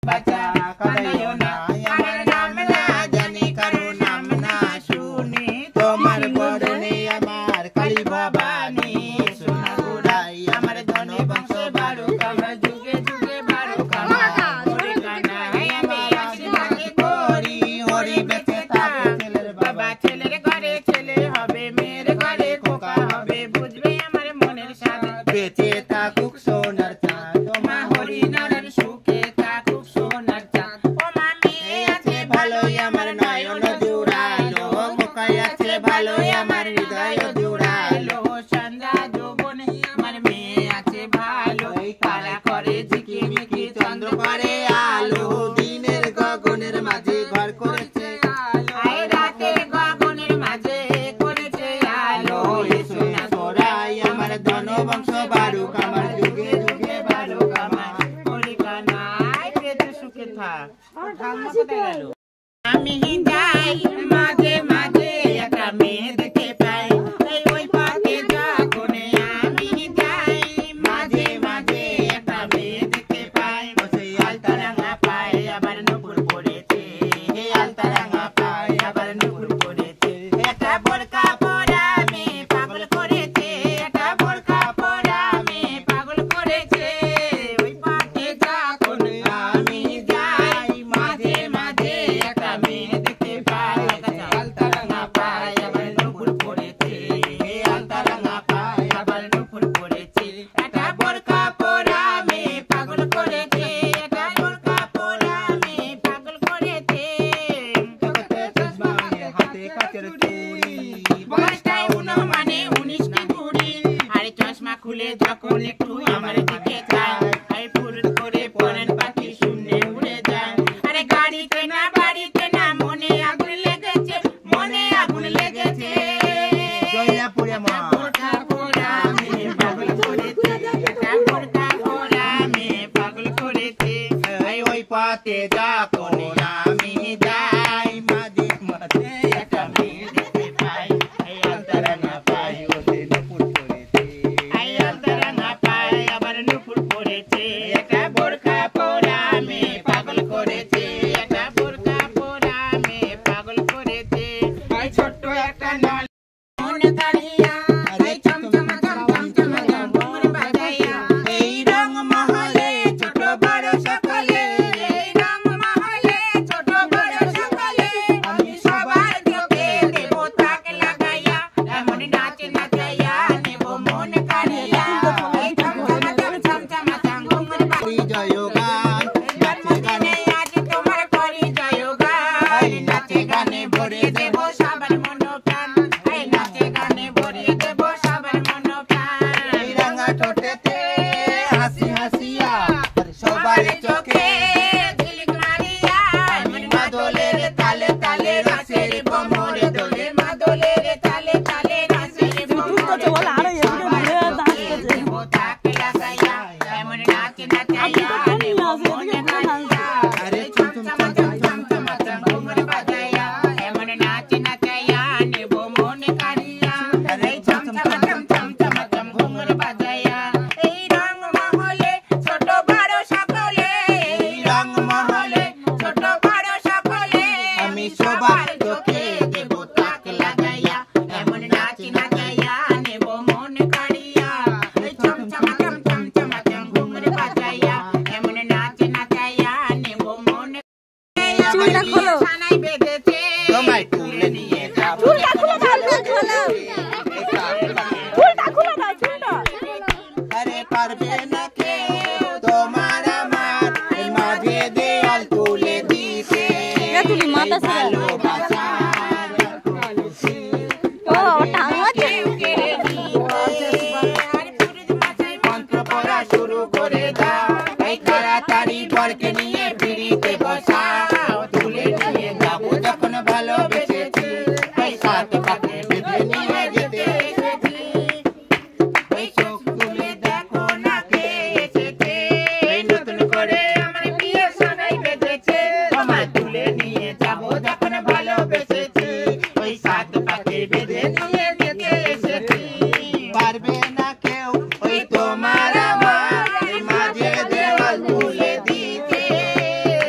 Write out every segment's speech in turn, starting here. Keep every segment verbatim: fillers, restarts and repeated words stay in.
বাঁচা কাঁদাইও না আমার নাম না জানি কারো নাম না শুনি তোমার বরণে আমার কালী ভবানী সোনা গোড়াই আমার ধন বংশ বাড়ুক আমার যুগে যুগে বাড়ুক আমার হরি কানাই আমি আশীর্বাদ করি হরি বেঁচে থাকে ছেলের বাবা ছেলের ঘরে ছেলে হবে মেয়ের ঘরে খোকা হবে বুঝবে আমার মনের স্বাদ বেঁচে থাকুক সোনার চাঁদ তোমা হরি নারায়ণ সুখে থাকুক সোনার চাঁদ ও মা মেয়ে আছে ভালোই আমার নয়ন জুড়াইলো খোকাই আছে ভালোই আমার হৃদয় জুড়াইলো সন্ধ্যা যৌবনে আমার মেয়ে আছে ভালো তারা করে ঝিকিমিকি চন্দ্র করে আলো দিনের গগনের মাঝে ঘর করেছে আয় রাতের গগনের মাঝে করেছে আলো সোনা গোড়াই আমার ধন বংশ বাড়ুক আমার যুগে যুগে বাড়ুক আমার হরি কানাই পেতে সুখে থাক আমি যাই মাঝে মাঝে একটা মেয়ে দেখতে পাই এই ওই পথে যখন আমি যাই মাঝে মাঝে একটা মেয়ে দেখতে পাই বসে আলতা রাঙা পায় আবার নূপুর পড়েছে হে আলতা রাঙা পায় আবার নূপুর পড়েছে একটা বোরকা পরা মেয়ে পাগল করেছে একটা বোরকা পরা মেয়ে পাগল করেছে ওই পথে যখন আমি যাই মাঝে মাঝে একটা মেয়ে দেখতে পাই আলতা রাঙা পায় আবার নূপুর পড়েছে হে আলতা রাঙা পায় আবার নূপুর পড়েছে একটা বোরকা পরা মেয়ে পাগল করেছে একটা বোরকা পরা মেয়ে পাগল করেছে চোখে চশমা হাতে কাচের চুড়ি বয়সটা মানে উনিশ কি কুড়ি আরে চশমা খুলে যখন একটু আমার দিকে চায় আরে ফুরুত করে পরান পাখি শূন্যে উড়ে যায় আরে গাড়িতে না বাড়িতে না মনে আগুন লেগেছে মনে আগুন লেগেছে জয়পুরে মা বোরকা পরা মেয়ে পাগল করেছে একটা বোরকা পরা মেয়ে পাগল করেছে এই ওই পথে যখন আমি যাই মাঝে মাঝে একটা মেয়ে দেখতে পাই এই আলতা রাঙা পাই ওতে নূপুর পড়েছে এই আলতা রাঙা পাই আবার নূপুর পড়েছে একটা বোরকা পরা মেয়ে পাগল করেছে একটা বোরকা পরা মেয়ে পাগল করেছে এই ছোট্ট একটা নল মন কাড়িয়া এই চমচম চমচম চমচম মন বাজাইয়া এই রং মহলে ছোট বড় সকলে এই রং মহলে ছোট বড় সকলে আমি সবার চোখে দেব তাক লাগাইয়া এমন নাচ নাচাইয়া নেব মন কাড়িয়া এই চমচম চমচম চমচম ঘুমর বাড়ি জয়গান নাচে গানে আজ তোমার করি জয়গান নাচে গানে ভরে দেব সবার মন প্রাণ এই নাচে গানে ভরে দেব সবার মন প্রাণ এই রাঙা ঠোঁটেতে হাসি হাসিয়া সবার চোখে ঝিলিক মারিয়া আমি মাদলের তালে তালে রাসের কোমরে দোলে মাদলের তালে তালে রাসের কোমরে বলা আর দেব তাক লাগাইয়া এমন নাচ নাচাইয়া নেব মন কাড়িয়া আরে চম চম চম চম চম চম ঘুমর বাজাইয়া এমন নাচ নাচাইয়া নেব মন কাড়িয়া আরে চম চম চম চম চম চম ঘুমর বাজাইয়া এই রং মহলে ছোট বড় সকলে এই রং মহলে ছোট বড় সকলে আমি সবার চোখে দেব তাক লাগাইয়া এমন নাচ নাচাইয়া নেব মন কাড়িয়া এই চম চম চম চম চম চম ঘুমর বাজাইয়া এমন নাচ নাচাইয়া নেব মন চুলটা খোলো ছানাই বেঁধেছে তোমায় তুলে নিয়ে যাব চুলটা খুলে দাও চুলটা খুলে দাও চুলটা আরে পারবে না কেউ তোমার আমার এই মাঝে দেয়াল তুলে দিতে এ তুলি মাথা ভালোবাসা ও টাঙ্গা কেউ কেড়ে দিতে আর পুরুষ মাথায় মন্ত্র পড়া শুরু করে দাও এই তাড়াতাড়ি বরকে নিয়ে পিড়িতে বসাও তুলে নিয়ে যাবো যখন ভালোবেসেছি এই সাত পাকে বেঁধে নিয়ে যেতে এসেছি এই চোখ তুলে দেখো না কে এসেছে এই নতুন করে আমার বিয়ে সানাই বেঁধেছে তোমায় তুলে নিয়ে যাবো যখন ভালোবেসেছি ওই সাত পাকে বেঁধে নিয়ে যেতে এসেছি পারবে না কেউ ওই তোমার আমার এই মাঝে দেওয়াল তুলে দিতে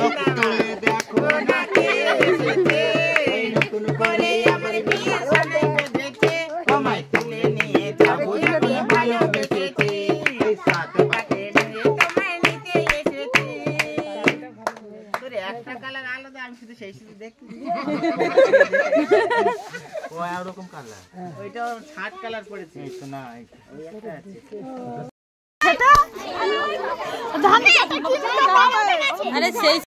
তুলে দেখো না কে এসেছে নতুন করে আমার বিয়ে সাথে বেঁধেছে তোমায় তুলে নিয়ে যাবো আমি ভালোবেসেছি এই সাত পাকে নিয়ে তোমায় নিতে এসেছি তোর একটা কালার আলাদা আমি শুধু সেই শুধু দেখি ও এরকম কালার ওইটা ছাট কালার পড়েছে এই তো না ওই একটা আছে আরে সেই